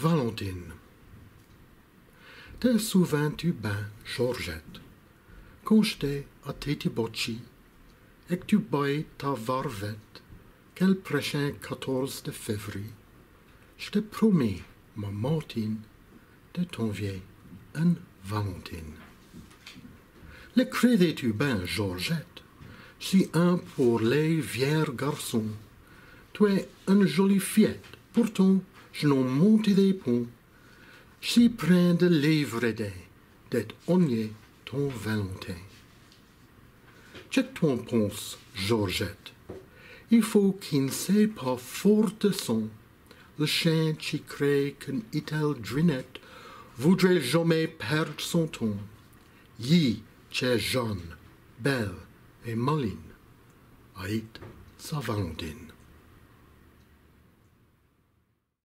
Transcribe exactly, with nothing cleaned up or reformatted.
Valentine. Te souveins-tu ben, Georgette, quand j'étais à Tétibocci et que tu baillais ta varvette, quel prochain quatorze de février, je te promets, ma mâtine, de t'envier une Valentine. Le crerais-tu ben, Georgette, si un pour les vier garçons, tu es une jolie fillette, pourtant je n'en mentirai point, si prins de l'évredé, d'être agnièt ton Valentin. Que t'en penses, Georgette? Il faut qu'il ne sait pas fort de son, le chien qui creit qu'une itelle drinette voudrait jamais perdre son temps. Yi, qui est jeune, belle et maline, haït sa Valentine.